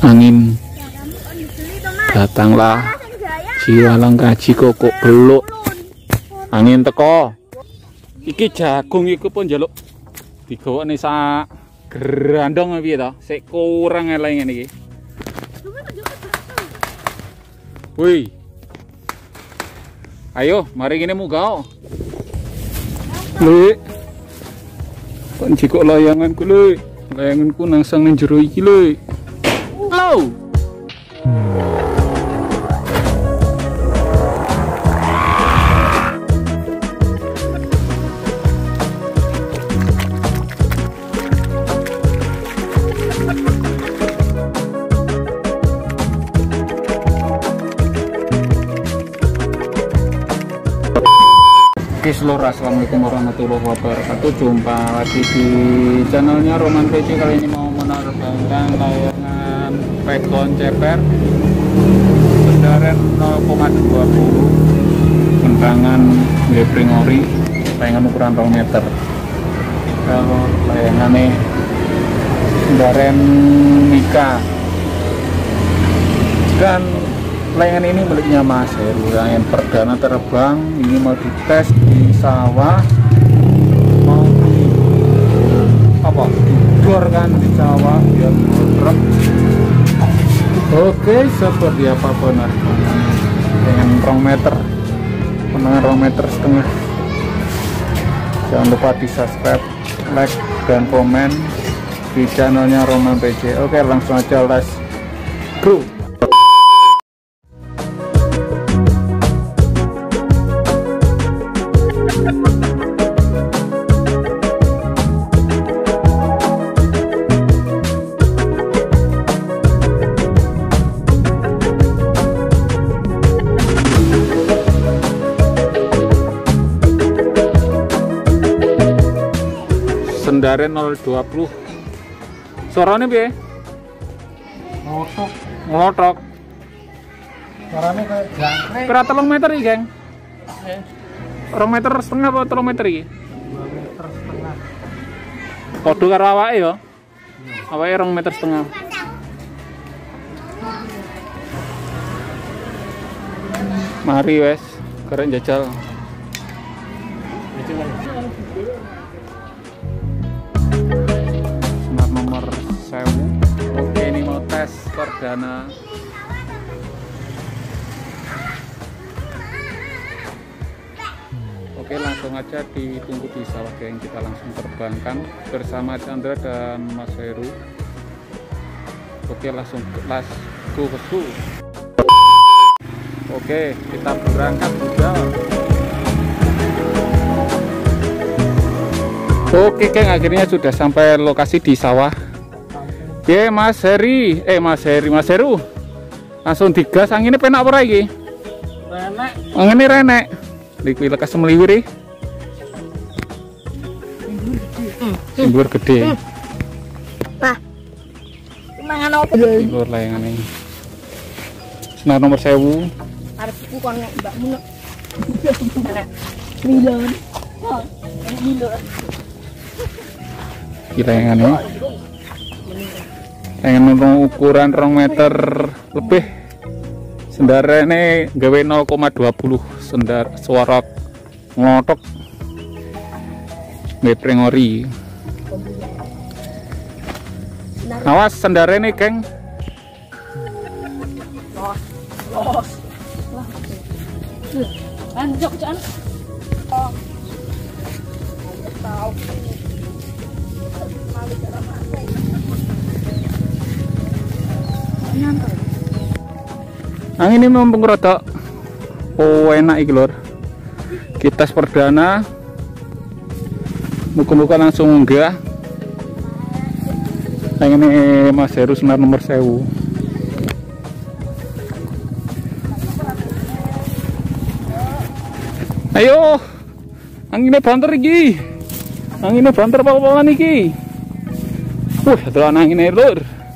Angin datanglah Jiwalang kaji kok beluk. Angin teko. Iki jagung iku pun njaluk digawakne sak grandong piye to? Sik kurang eleng ngene iki. Woi. Ayo, mari kene munggah. Lek. Kok njikok layanganku, Lek. Layanganku nang sang ning jero iki, Lek. Halo. Oke seluruh, assalamualaikum warahmatullahi wabarakatuh. Jumpa lagi di channelnya Roman PC. Kali ini mau menerbangkan layangan Pegon ceper Sendaren 0,20 bentangan Gepring ori, layangan ukuran 2 meter. Kalau layangannya Sendaren Mika, dan layangan ini miliknya Mas Heru. Layangan perdana terbang ini mau dites di sawah, mau didor kan di sawah biar bergerak. Oke, seperti apa penerbangan dengan 2 meter, penangan 2 meter setengah. Jangan lupa di subscribe, like, dan komen di channelnya Roman PC. Oke, langsung aja, let's go. Sendaren 020. Suaranya piye? Ngotok. Suaranya kayak jangkrik. Kira 3 meter iki, Geng? 2 meter setengah apa 3 meter iki? 2 meter setengah. Padha karo awake ya. Awake 2 meter setengah. Mari wes, karek jajal. Smart nomor 1000. Oke, ini mau tes perdana. Oke, langsung aja ditunggu di sawah, geng. Kita langsung terbangkan bersama Chandra dan Mas Heru. Oke, langsung let's go. Oke, kita berangkat juga. Oke, geng, akhirnya sudah sampai lokasi di sawah. Oke, Mas Heru. Langsung digas. Anginnya penak apa lagi? Renek. Anginnya renek. Iki lekas semeliwiri. Simbur gede. Pak. Mangan opo? Simbur layangan ini. Senar nomor 1000. Arepku kon nek mbakmu nek. Milon. Oh, milon. Iki layangan ini. Layangan ukuran 2 meter lebih. Sendarane gawe 0,20. Sendar suara ngotok Gepring ori. Awas sendarane, Geng. Los. Anjok jan. Oh. Tahu. Mali cara masak. Nyantai. Angin ini mumpung rada enak iki lur. Kita perdana. Muka-muka langsung enggak. Yang ini Mas Heru senar nomor 1000. Ayo. Anginnya banter iki. Anginnya banter apa-apaan iki. Aturan anginnya lur.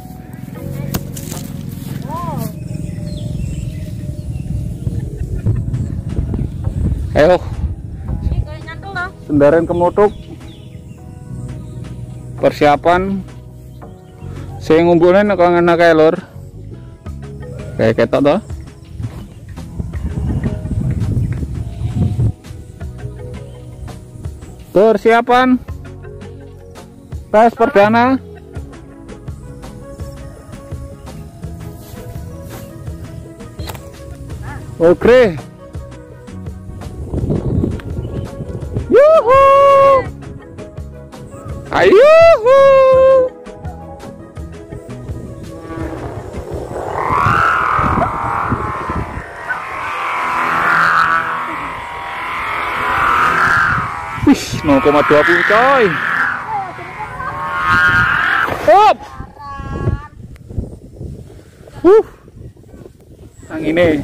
Ayo. Sendaren kemutuk. Persiapan. Saya ngumpulin kok enak kae lur. Kayak ketok toh. Persiapan tes perdana. Oke. Yuhu. Ayuhu. Wih, 0,20 coy. Up. Angine.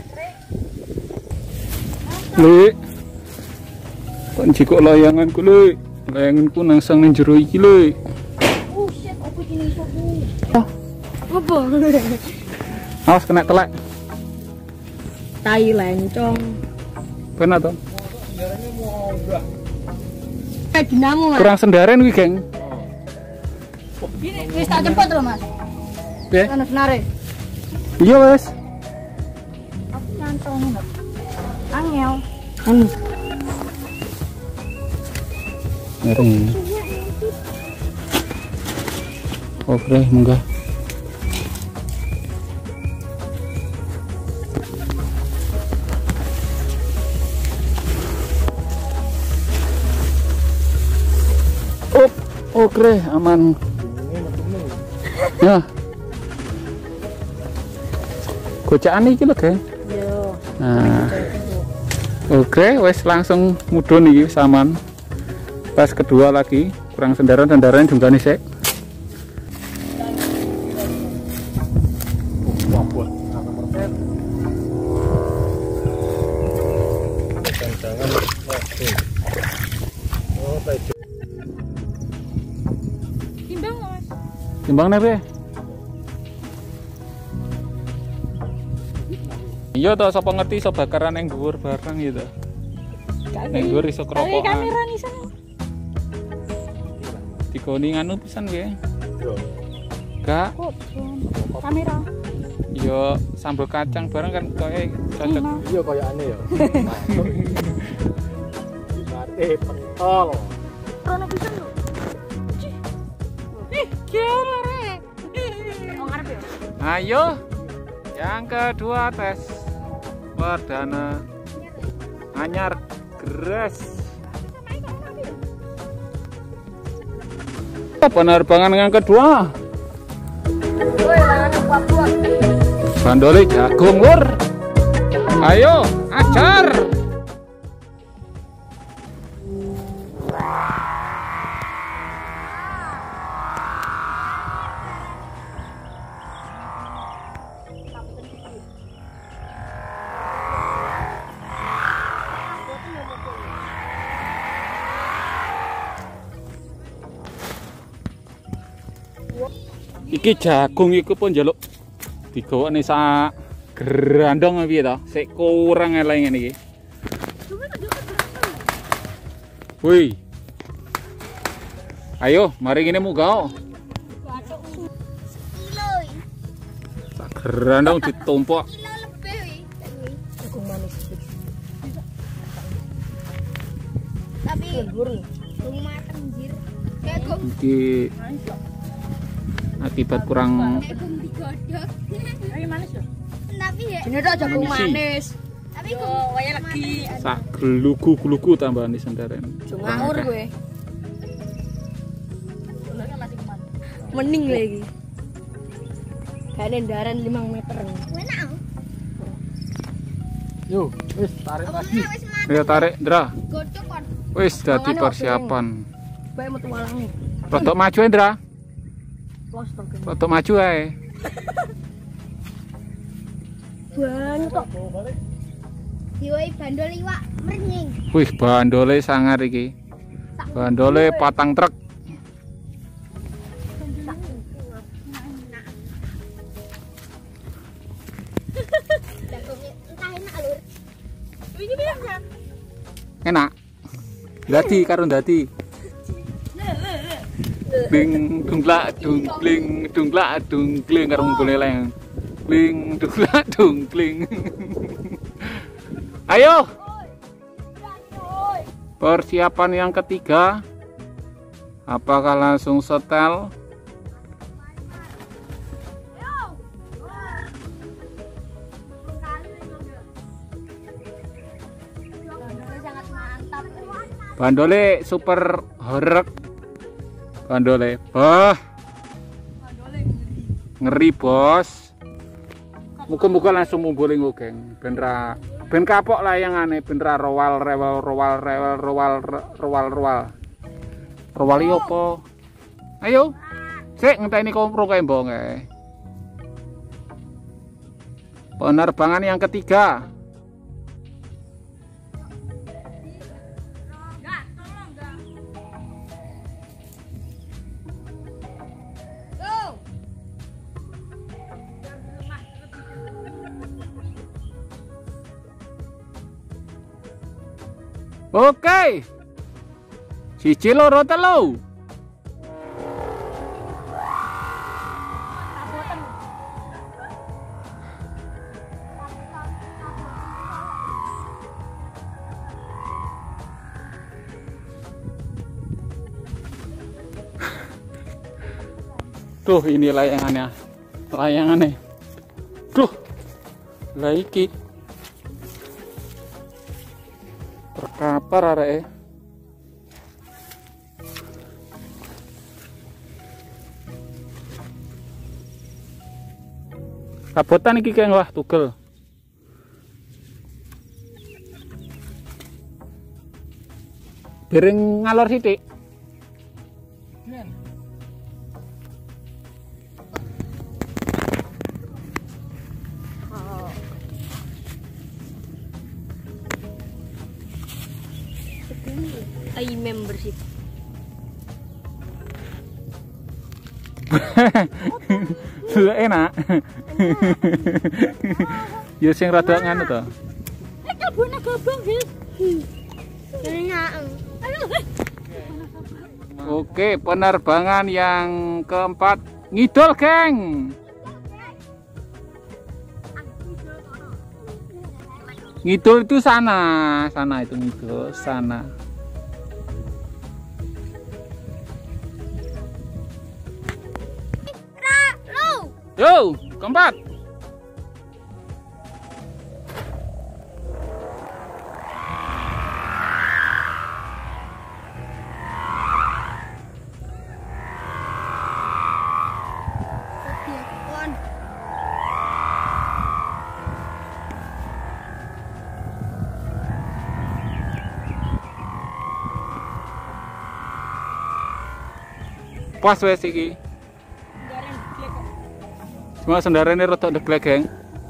Le. Kok jikok layanganku le. Layanganku nang sang nang jero iki le. Shit, apa gini sobu? Apa? Awas kena telek. Tai lencong. Benar toh? Kayak dinamo, Mas. Kurang sendaren kuwi, Geng. Ini wis tak cepet lho, Mas. Piye? Ana senare. Iya, wes. Aku nyantong nek. Angel. Anu. Ngereng. Oke, munggah. Oke, aman. Ya. Gojaan iki lho, Geng. Yo. Nah. Oke, wes langsung mudhun iki saman. Pas kedua lagi, kurang sendaran jumlahnya sik. Timbang, Mas. Timbang nih, iya toh, sapa ngerti iso bakaran yang dhuwur barang gitu. Ning dhuwur iso kerokokan. Kamera nih sana. Dikoni nganu pisan piye? Yo. Gak. Kamera. Yo sambal kacang bareng kan koyo cocok. Iya koyokane ya. Mate pentol. Rono pisan lho. Kira rek. Oh ngarep ya. Ayo. Yang kedua tes perdana. Anyar Gres. Penerbangan yang kedua. Bandole jagung lur. Ayo, ajar. Iki jagung iku pun njaluk digawane sak grandong piye to? Sik kurang eleng ngene iki. Woi. Ayo, mari ngene munggah. Sak grandong ditumpuk. Tapi mateng jir. Kayak Iki akibat kurang manis ya? Tapi ya. Ini tok jagung manis. Tapi kaya lagi sak glugu-glugu tambahan sendaren. ngawur gue. Mending lagi. Kayak nendaran 5 meter. Enak. Yo, wis tarik lagi. Ayo tarik, Ndra. Godhog kon. Wis dadi persiapan. Bae metu walange. Rodok maju, Ndra. Los to. Rodok maju ae. Banyak kok. Diwei bandol iwak mernying. Wih, bandole sangar iki. Bandole patang truk. Entah enak lur. Ini biasa. Enak. Dadi karo dadi. Bling dungklak dungkling dungklak dungkling karo goleleng. Kling duglak dung kling. Ayo. Persiapan yang ketiga. Apakah langsung setel? Bandole super horek. Bandole. Bah. Ngeri, Bos. Muga-muga langsung mumbuling geng. Ben kapok layangane, ben ra rowal. Rowali opo? Ayo. Sik ngenteni kompro kae mbong kae. Penerbangan yang ketiga. Oke. Siji loro telu. Tuh ini layangannya. Tuh. Lah iki. Terkapar areke. Kabotan iki keng wah tugel. Dereng ngalor sithik. Membership. Enak. Ya sing rada nganu to. Kabone gabang, Bil. Oke, penerbangan yang keempat ngidul, geng. Ngidul itu sana itu ngidul sana. Yo, keempat. Pas wes iki. Cuma sendarane rada ndeglek, geng.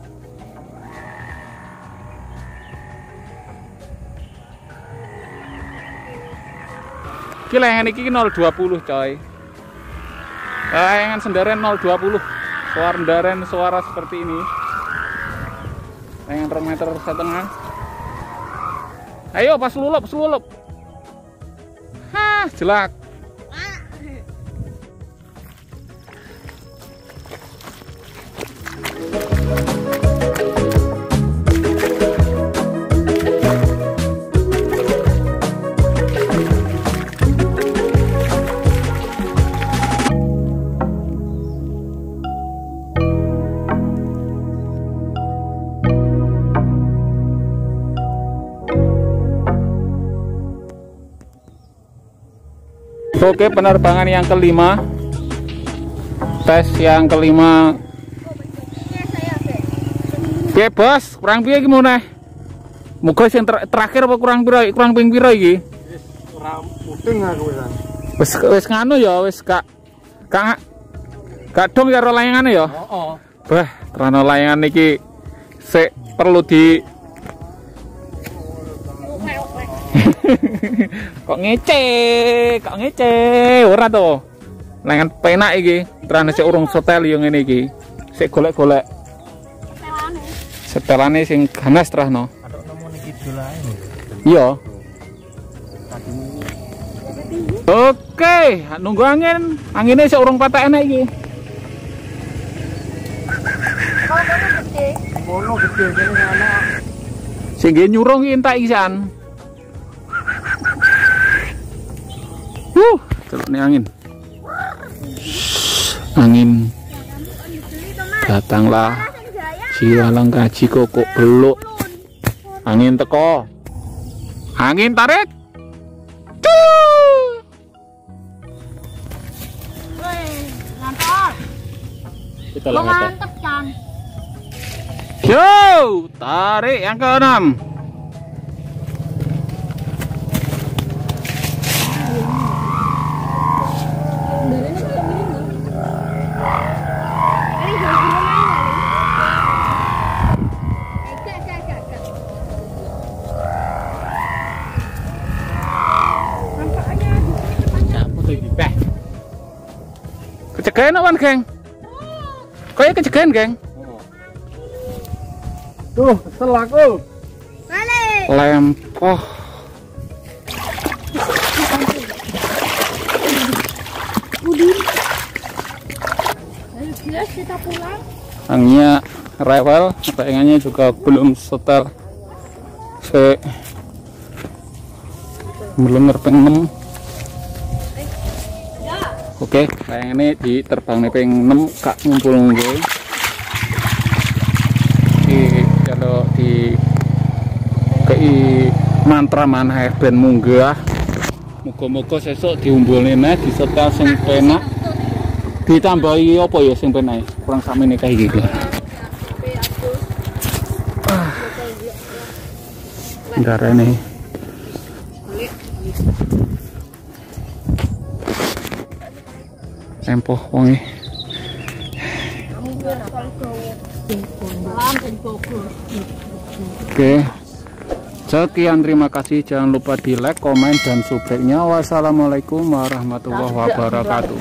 Iki layangan iki 020, coy. Layangan sendaran 020. Suara seperti ini. Layangan 2,5 meter. Ayo pas selulup. Hah, jelak. Oke, penerbangan yang kelima. Tes yang kelima. Oke, Bos, kurang piye iki muneh? Muga sing terakhir apa kurang ping pira iki? Wis ora mudeng aku kan. Wis nganu ya, wis gak dong karo layangane ya? Heeh. Bah, terano layangan iki sik perlu di kok ngece ora to. Layangan penak iki, terane sik urung setel yo ngene iki. Sik golek-golek. Setelane sing ganas terahno. Aduk nemu niki dolae. Iya. Oke, nunggu angin. Anginnya sik urung patek enak iki. Kono gede kene anak. Sing nggih nyurung iki entek isan. Celukne angin. Angin. Datanglah Cilalang Kaji Kokok beluk. Angin teko. Angin tarik. Kita Mantep kan. Yo, tarik yang ke-6. Kecegahan awan, geng. Kayak kecegahan, geng. Tuh, kesel aku. Balik. Lempoh. Jelas kita pulang. Angnya rewel, saingannya juga belum setel. Belum ngerpeng 6. Oke, sayang ini di terbang ping 6 kak ngumpul nggih. Kalau di kei mantra maneh ben munggah. Muga-muga sesuk diumbulne disetel sing penak. Ditambahi apa ya sing penak? Kurang sakmene kae iki. Ndarane. Tempoh wonge. Oke. Sekian, terima kasih. Jangan lupa di like, komen, dan subscribe-nya. Wassalamualaikum warahmatullahi wabarakatuh.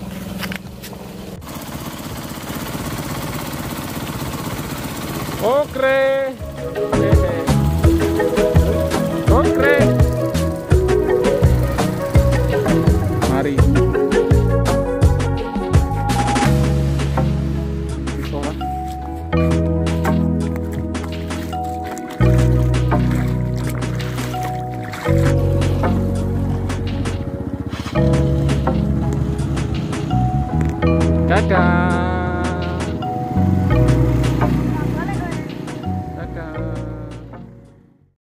Oke. Oke. Mari. Dadah.